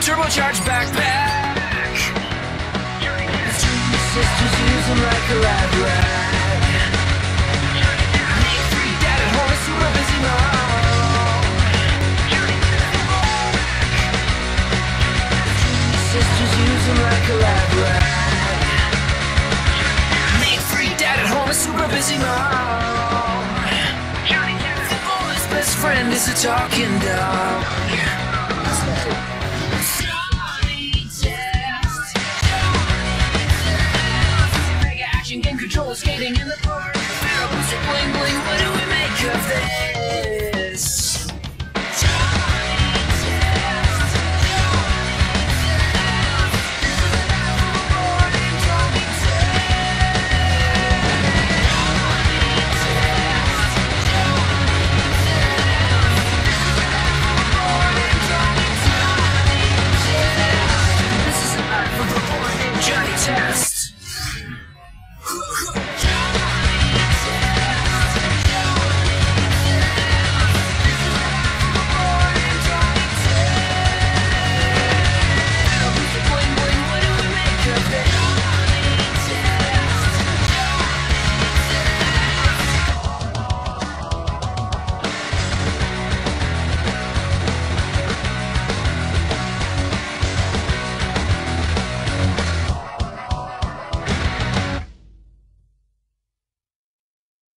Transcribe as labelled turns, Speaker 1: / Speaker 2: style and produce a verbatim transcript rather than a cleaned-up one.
Speaker 1: turbocharged backpack. His two sisters use him like a lab rat. Make free dad at home, a super busy mom. His two sisters use him like a lab rat. Make free dad at home, a super busy mom. His best friend is a talking dog. Control skating in the park. Bling bling, what do we make of this?